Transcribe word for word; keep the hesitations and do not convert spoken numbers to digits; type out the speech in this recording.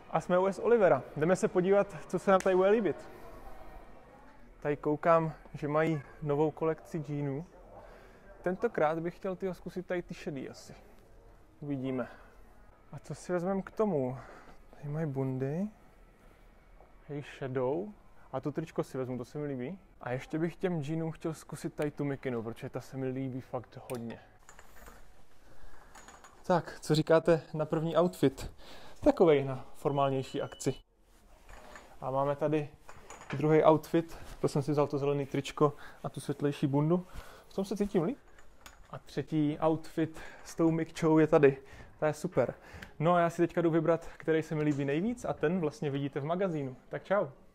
A jsme u S. Olivera. Jdeme se podívat, co se nám tady bude líbit. Tady koukám, že mají novou kolekci džínů. Tentokrát bych chtěl tyho zkusit tady ty šedý asi. Uvidíme. A co si vezmeme k tomu? Tady mají bundy. Hej, šedou. A tu tričko si vezmu, to se mi líbí. A ještě bych těm džínům chtěl zkusit tady tu mikinu, protože ta se mi líbí fakt hodně. Tak, co říkáte na první outfit? Takovej na formálnější akci. A máme tady druhý outfit, to jsem si vzal to zelený tričko a tu světlejší bundu. V tom se cítím líp. A třetí outfit s tou mikčou je tady. To je super. No a já si teďka jdu vybrat, který se mi líbí nejvíc a ten vlastně vidíte v magazínu. Tak čau.